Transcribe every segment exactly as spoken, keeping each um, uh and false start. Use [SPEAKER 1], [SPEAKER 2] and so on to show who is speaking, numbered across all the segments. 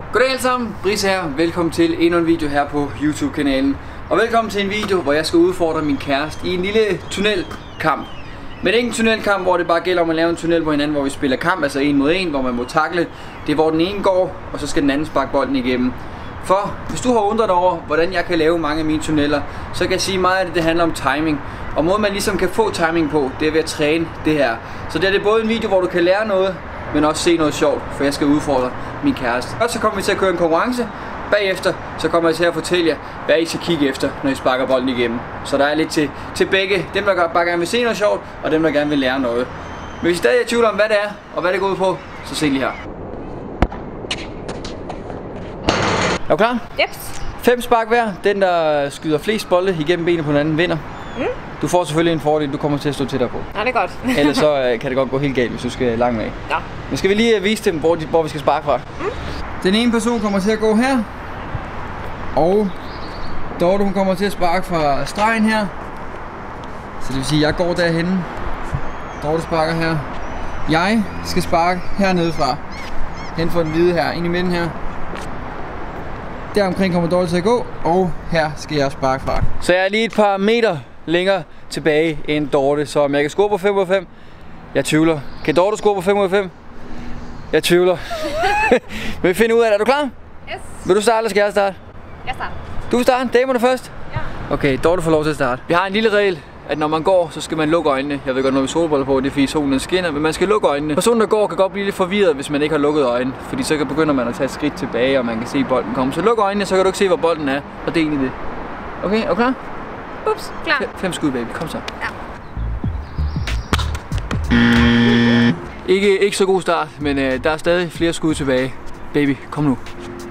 [SPEAKER 1] Goddag alle sammen, Brice her. Velkommen til endnu en video her på YouTube-kanalen. Og velkommen til en video, hvor jeg skal udfordre min kæreste i en lille tunnelkamp. Men det er ikke en tunnelkamp, hvor det bare gælder om at lave en tunnel på hinanden, hvor vi spiller kamp, altså en mod en, hvor man må takle. Det er hvor den ene går, og så skal den anden sparke bolden igennem. For hvis du har undret over, hvordan jeg kan lave mange af mine tunneller, så kan jeg sige, at meget af det, det handler om timing. Og måden man ligesom kan få timing på, det er ved at træne det her. Så det er det både en video, hvor du kan lære noget, men også se noget sjovt, for jeg skal udfordre min kæreste. Og så kommer vi til at køre en konkurrence. Bagefter så kommer jeg til at fortælle jer, hvad I skal kigge efter, når I sparker bolden igennem. Så der er lidt til, til begge. Dem, der bare gerne vil se noget sjovt, og dem, der gerne vil lære noget. Men hvis I stadig er i tvivl om, hvad det er, og hvad det går ud på, så se lige her. Er du klar?
[SPEAKER 2] Jeps.
[SPEAKER 1] Fem spark hver. Den, der skyder flest bolde igennem benet på den anden, vinder. Mm. Du får selvfølgelig en fordel, du kommer til at stå tættere på.
[SPEAKER 2] Ja, det er godt.
[SPEAKER 1] Ellers så uh, kan det godt gå helt galt, hvis du skal langt af.
[SPEAKER 2] Ja.
[SPEAKER 1] Men skal vi lige uh, vise dem, hvor, de, hvor vi skal sparke fra. Mm. Den ene person kommer til at gå her. Og Dorte, hun kommer til at sparke fra stregen her. Så det vil sige, at jeg går derhenne. Dorte sparker her. Jeg skal sparke hernede fra. Hen for den hvide her, ind i midten her. Der omkring kommer Dorte til at gå, og her skal jeg sparke fra. Så jeg er lige et par meter længere tilbage end Dorte, så om jeg kan score på fem ud af fem, jeg tvivler. Kan Dorte score på fem ud af fem? Jeg tvivler. Men vi finder ud af det. Er du klar?
[SPEAKER 2] Yes.
[SPEAKER 1] Vil du starte, eller skal jeg starte?
[SPEAKER 2] Jeg starter.
[SPEAKER 1] Du vil starte? Damerne først?
[SPEAKER 2] Ja.
[SPEAKER 1] Okay, Dorte får lov til at starte. Vi har en lille regel, at når man går, så skal man lukke øjnene. Jeg ved godt, når vi solbriller på, det er fordi solen skinner, men man skal lukke øjnene. Personen, der går, kan godt blive lidt forvirret, hvis man ikke har lukket øjnene. Fordi så begynder man at tage et skridt tilbage, og man kan se bolden komme. Så luk øjnene, så kan du ikke se, hvor bolden er. Og det er egentlig det. Okay, er du klar?
[SPEAKER 2] Ups, klar.
[SPEAKER 1] F fem skud, baby. Kom så.
[SPEAKER 2] Ja.
[SPEAKER 1] Ikke, ikke så god start, men øh, der er stadig flere skud tilbage. Baby, kom nu.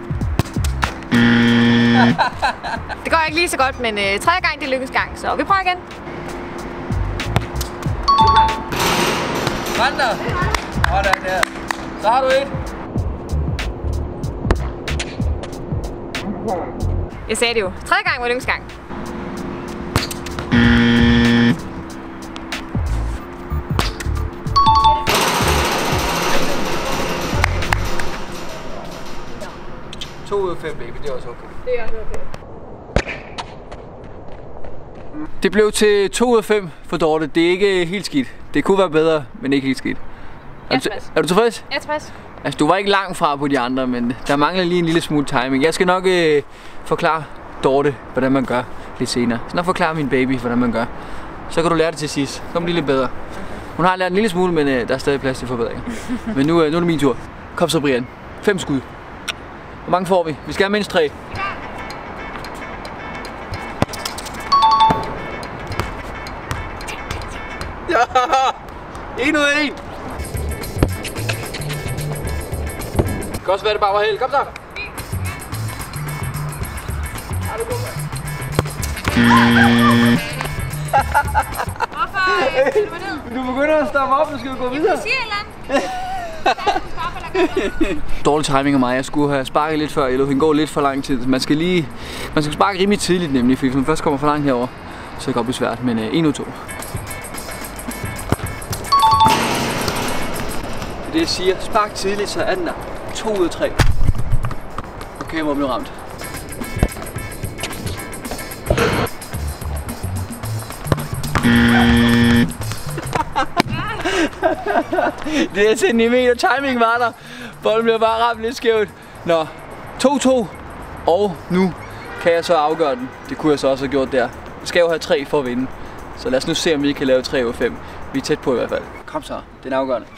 [SPEAKER 2] Det går ikke lige så godt, men øh, tredje gang det lykkes gang, så vi prøver igen.
[SPEAKER 1] Vandrer! Sådan der. Så har du et.
[SPEAKER 2] Jeg sagde det jo. Tredje gang var lykkes gang.
[SPEAKER 1] to ud af fem, baby. Det er også okay.
[SPEAKER 2] Det er også okay.
[SPEAKER 1] Det blev til to ud af fem for Dorte. Det er ikke helt skidt. Det kunne være bedre, men ikke helt skidt. Er,
[SPEAKER 2] Jeg er
[SPEAKER 1] du,
[SPEAKER 2] tilfreds.
[SPEAKER 1] er du tilfreds?
[SPEAKER 2] Jeg er tilfreds.
[SPEAKER 1] Altså, du var ikke langt fra på de andre, men der mangler lige en lille smule timing. Jeg skal nok øh, forklare Dorte, hvordan man gør lidt senere. Så nok forklare min baby, hvordan man gør. Så kan du lære det til sidst. Så kommer det lidt bedre. Hun har lært en lille smule, men øh, der er stadig plads til forbedringer. Men nu, øh, nu er det min tur. Kom så, Brian. Fem skud. Hvor mange får vi? Vi skal have mindst tre. Ja! En ud af en! Det kan også være, det bare var held. Kom så!
[SPEAKER 2] Hvorfor øh, du ned?
[SPEAKER 1] Du begynder at stoppe op, nu skal vi gå videre.
[SPEAKER 2] Du siger et eller andet.
[SPEAKER 1] Dårlig timing af mig. Jeg skulle have sparket lidt før. Jeg lod hende gå lidt for lang tid. Man skal lige, man skal sparke rimelig tidligt nemlig, fordi hvis man først kommer for langt herover, så kan det godt blive svært. Men øh, en ud af to. Det jeg siger, spark tidligt, så er den der. to ud af tre. Okay, hvor blev ramt. Det er centimeter. Timing var der. Bolden bliver bare ramt lidt skævt. Nå, to to. Og nu kan jeg så afgøre den. Det kunne jeg så også have gjort der. Jeg skal jo have tre for at vinde. Så lad os nu se, om vi kan lave tre ud af fem. Vi er tæt på i hvert fald. Kom så, den er afgørende.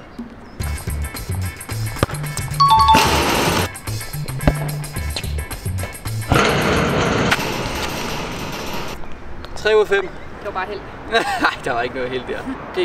[SPEAKER 1] tre ud af fem.
[SPEAKER 2] Det var bare held.
[SPEAKER 1] Nej, der var ikke noget held der. Grib.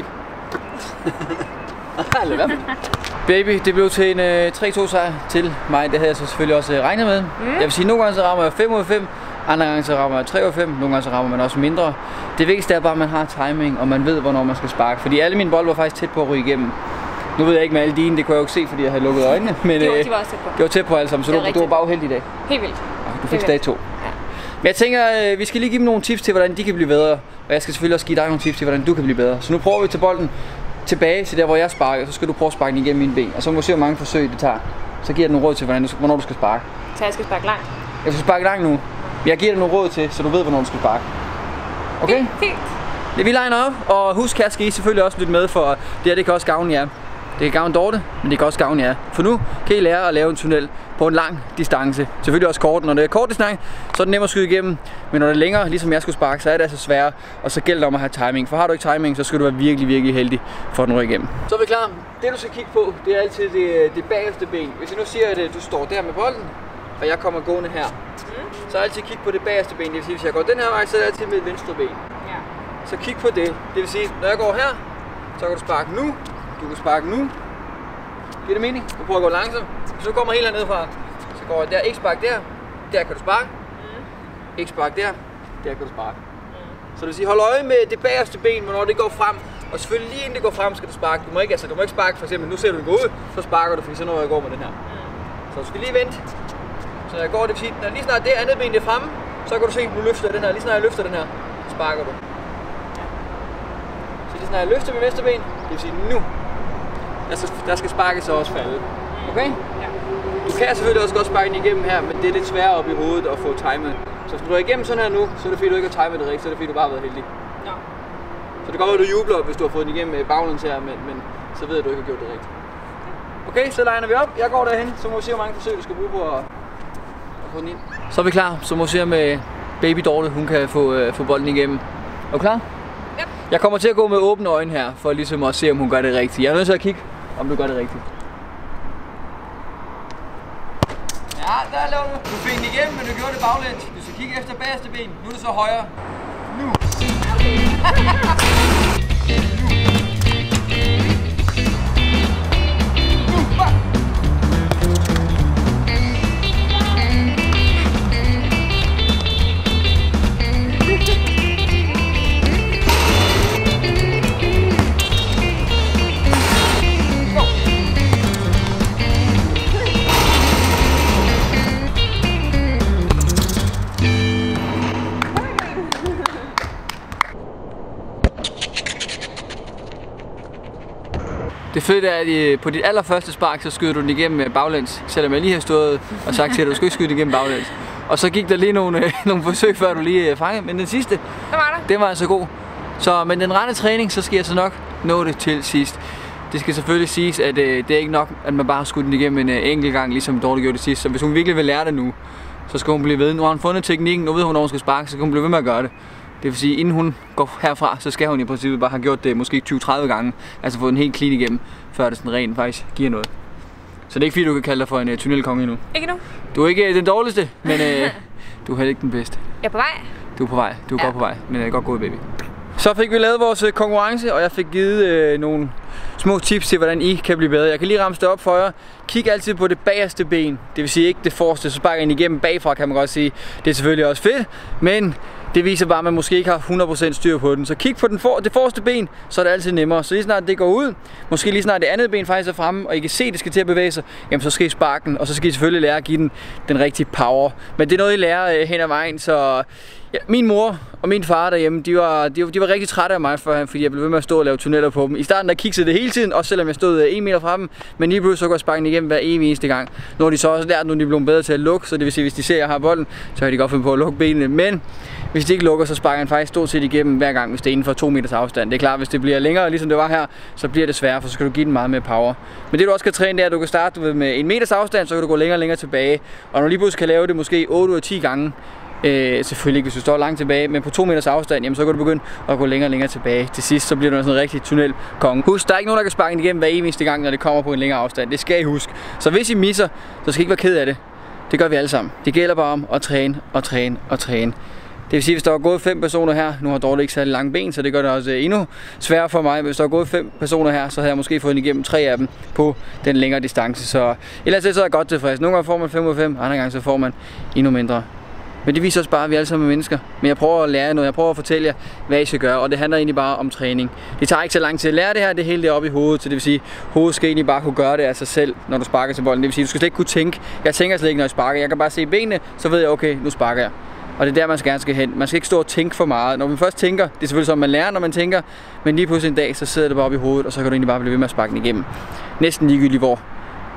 [SPEAKER 1] Baby, det blev til en uh, tre to sejr til mig. Det havde jeg så selvfølgelig også uh, regnet med. Mm. Jeg vil sige, nogle gange så rammer jeg fem ud af fem. Andre gange så rammer jeg tre ud af fem. Nogle gange så rammer man også mindre. Det vigtigste er bare, at man har timing, og man ved, hvornår man skal sparke. Fordi alle mine bolde var faktisk tæt på at ryge igennem. Nu ved jeg ikke med alle dine, det kunne jeg jo ikke se, fordi jeg havde lukket øjnene. Men
[SPEAKER 2] de var, de var også tæt på.
[SPEAKER 1] Det var tæt på alle sammen, så du, du var bare uheldig i dag.
[SPEAKER 2] Helt vildt.
[SPEAKER 1] Du fik stadig to. Ja. Men jeg tænker, vi skal lige give dem nogle tips til, hvordan de kan blive bedre. Og jeg skal selvfølgelig også give dig nogle tips til, hvordan du kan blive bedre. Så nu prøver vi til bolden tilbage til der, hvor jeg sparker. Så skal du prøve at sparke den igennem mine ben. Og så må vi se, hvor mange forsøg det tager. så giver jeg dig nogle råd til, hvordan du, hvornår du skal sparke.
[SPEAKER 2] Så jeg skal sparke langt?
[SPEAKER 1] Jeg skal sparke langt nu. Jeg giver dig nogle råd til, så du ved, hvornår du skal sparke. Okay?
[SPEAKER 2] Fint. Fint.
[SPEAKER 1] Ja, vi liner op, og husk, her skal I selvfølgelig også lytte med, for det her, det kan også gavne jer. Det kan gavne Dorte, men det kan også gavne jer. For nu kan I lære at lave en tunnel på en lang distance. Selvfølgelig også kort. Når det er kort distance, så er det nemmere at skyde igennem. Men når det er længere, ligesom jeg skulle sparke, så er det altså sværere. Og så gælder det om at have timing. For har du ikke timing, så skal du være virkelig, virkelig heldig for at nå igennem. Så er vi klar. Det du skal kigge på, det er altid det, det bagerste ben. Hvis jeg nu siger, at du står der med bolden, og jeg kommer gående her, mm. så altid kig på det bagerste ben. Det vil sige, hvis jeg går den her vej, så er det altid med et venstre ben. Ja. Så kig på det. Det vil sige, når jeg går her, så kan du sparke nu. Du kan sparke nu. Giver det mening? Du prøver at gå langsomt. Hvis du kommer helt hernede fra, så går jeg der. Ikke spark der. Der kan du sparke. Mm. Ikke spark der. Der kan du sparke. Mm. Så det vil sige, hold øje med det bagerste ben, hvornår det går frem. Og selvfølgelig lige inden det går frem, skal du sparke. Du må ikke, altså, du må ikke sparke, for eksempel, nu ser du den gå ud, så sparker du, fordi så når jeg går med den her. Mm. Så du skal lige vente. Så når jeg går, det vil sige, når lige snart det andet ben det er fremme, så kan du se, nu løfter jeg den her. Lige snart jeg løfter den her, så sparker du. Så lige snart jeg løfter mit venstre ben, det vil sige nu. Altså, der skal sparkes så også falde. Okay? Ja. Du kan selvfølgelig også godt sparke den igennem her, men det er lidt sværere op i hovedet at få timet. Så hvis du er igennem sådan her nu, så er det fordi du ikke har timet det rigtigt, så er det fordi du bare har været heldig. Ja. Så det kan godt være, at du jubler, hvis du har fået den igennem baglæns her, men, men så ved du ikke har gjort det rigtigt. Okay, så liner vi op. Jeg går derhen, så må vi se, hvor mange forsøg du skal bruge på at, at få den ind. Så er vi klar, så må vi se med baby Dorte, hun kan få, øh, få bolden igennem. Er du klar? Ja. Jeg kommer til at gå med åbne øjne her, for ligesom at se, om hun gør det rigtigt. Jeg er nødt til at kigge, om du gør det rigtigt. Ja, der laver du. Du fik den igennem, men du gjorde det baglæns. Du skal kigge efter bagerste ben. Nu er det så højre. Nu. Det fede er, at på dit allerførste spark, så skyder du den igennem baglæns, selvom jeg lige har stået og sagt til dig, at du skal ikke skyde den igennem baglæns. Og så gik der lige nogle, nogle forsøg, før du lige fangede, men den sidste, det var, den var altså god. Så med den rette træning, så skal jeg så nok nå det til sidst. Det skal selvfølgelig siges, at øh, det er ikke nok, at man bare har skudt den igennem en øh, enkelt gang, ligesom Dorte gjorde det sidst. Så hvis hun virkelig vil lære det nu, så skal hun blive ved. Nu har hun fundet teknikken, nu ved hun, når hun skal sparke, så kan hun blive ved med at gøre det. Det vil sige, inden hun går herfra, så skal hun i princippet bare have gjort det måske tyve til tredive gange. Altså få den helt clean igennem, før det sådan rent faktisk giver noget. Så det er ikke fordi, du kan kalde dig for en uh, tunnelkonge endnu. Ikke nu. Du er ikke uh, den dårligste, men uh, du er heller ikke den bedste.
[SPEAKER 2] Jeg er på vej.
[SPEAKER 1] Du er på vej. Du er ja. godt på vej, men det er godt gået, baby. Så fik vi lavet vores konkurrence, og jeg fik givet uh, nogle små tips til, hvordan I kan blive bedre. Jeg kan lige ramse det op for jer. Kig altid på det bagerste ben. Det vil sige ikke det forreste, så sparker I igennem bagfra, kan man godt sige. Det er selvfølgelig også fedt, men det viser bare, at man måske ikke har hundrede procent styr på den. Så kig på den for, det forreste ben, så er det altid nemmere. Så lige snart det går ud, måske lige snart det andet ben faktisk er fremme, og I kan se, at det skal til at bevæge sig, jamen så skal I sparke den, og så skal I selvfølgelig lære at give den den rigtige power. Men det er noget, I lærer øh, hen ad vejen, så ja, min mor og min far derhjemme, de var, de, var, de var rigtig trætte af mig førhen, fordi jeg blev ved med at stå og lave tunneller på dem. I starten der kiksede det hele tiden, også selvom jeg stod en meter fra dem, men lige pludselig så går jeg sparke den igennem hver evig eneste gang. Nu har de så også lært, nu er de blevet bedre til at lukke, så det vil sige, hvis de ser, at jeg har bolden, så kan de godt finde på at lukke benene. Men hvis de ikke lukker, så sparker han faktisk stort set igennem hver gang, hvis det er inden for to meters afstand. Det er klart, hvis det bliver længere, ligesom det var her, så bliver det sværere, for så skal du give den meget mere power. Men det du også skal træne, det er, at du kan starte med en meters afstand, så kan du gå længere og længere tilbage. Og når du lige pludselig kan lave det måske otte ud af ti gange, øh, selvfølgelig ikke, hvis du står langt tilbage, men på to meters afstand, jamen, så kan du begynde at gå længere og længere tilbage. Til sidst, så bliver du sådan en rigtig tunnelkonge. Husk, der er ikke nogen, der kan sparke den igennem hver eneste gang, når det kommer på en længere afstand. Det skal I huske. Så hvis I misser, så skal I ikke være ked af det. Det gør vi alle sammen. Det gælder bare om at træne og træne og træne. Det vil sige, hvis der er gået fem personer her, nu har Dorte ikke særlig lange ben, så det gør det også endnu sværere for mig. Hvis der er gået fem personer her, så havde jeg måske fået den igennem tre af dem på den længere distance. Så ellers så er jeg godt tilfreds. Nogle gange får man fem ud af fem, andre gange så får man endnu mindre. Men det viser også bare, at vi alle sammen er mennesker. Men jeg prøver at lære noget, jeg prøver at fortælle jer, hvad I skal gøre, og det handler egentlig bare om træning. Det tager ikke så lang tid at lære det her, det hele det oppe i hovedet, så det vil sige, hovedet skal egentlig bare kunne gøre det af sig selv, når du sparker til bolden. Det vil sige, du skal slet ikke kunne tænke, jeg tænker slet ikke, når jeg sparker, jeg kan bare se benene, så ved jeg, okay, nu sparker jeg. Og det er der, man skal gerne skal hen. Man skal ikke stå og tænke for meget. Når man først tænker, det er selvfølgelig sådan, man lærer, når man tænker, men lige pludselig en dag, så sidder det bare oppe i hovedet, og så kan du egentlig bare blive ved med at sparke den igennem. Næsten ligegyldigt hvor.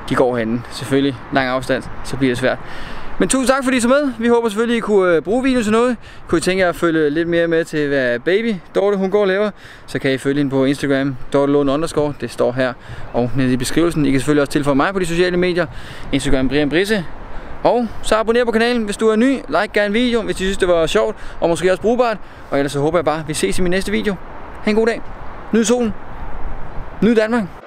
[SPEAKER 1] de går herinde. Selvfølgelig lang afstand, så bliver det svært. Men tusind tak fordi I så med. Vi håber selvfølgelig I kunne bruge videoen til noget. Kunne I tænke jer at følge lidt mere med til hvad baby Dorte hun går og laver, så kan I følge hende på Instagram Dorte Lund underscore. Det står her og nede i beskrivelsen. I kan selvfølgelig også tilføje mig på de sociale medier. Instagram Brian Brisse. Og så abonner på kanalen, hvis du er ny. Like gerne videoen, hvis du synes det var sjovt og måske også brugbart. Og ellers så håber jeg bare, vi ses i min næste video. Ha' en god dag. Nyd solen. Nyd Danmark.